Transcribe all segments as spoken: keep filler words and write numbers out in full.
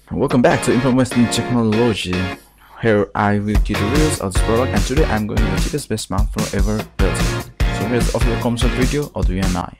Welcome back to Information Technology. Here I will give the reviews of this product, and today I'm going to the cheapest best smartphone ever built. So here's the official concept video of the U M I.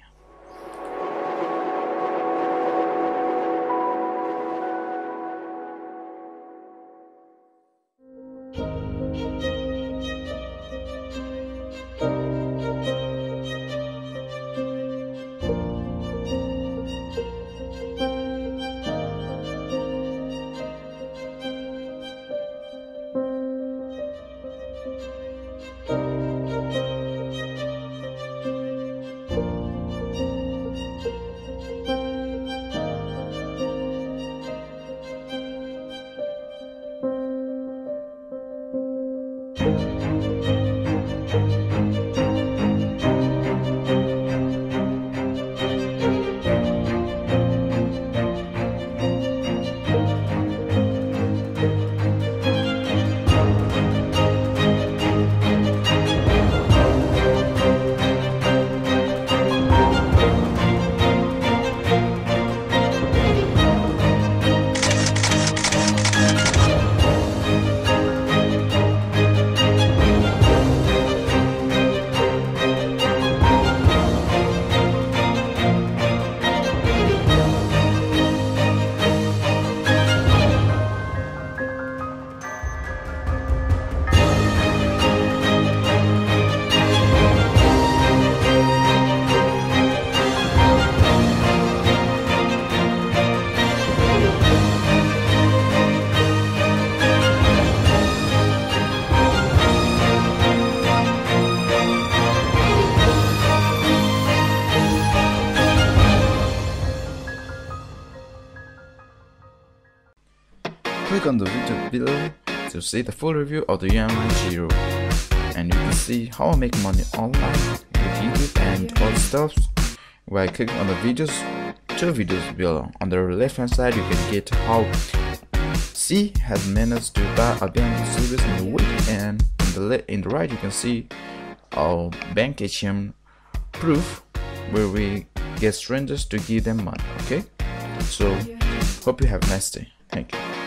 Click on the video below to see the full review of the U M I Zero, and you can see how I make money online with YouTube and all stuff. By clicking on the videos, two videos below. On the left hand side you can get how C has managed to buy a bank service in a week, and in the left, in the right you can see our bank A T M proof where we get strangers to give them money. Okay, so hope you have a nice day. Thank you.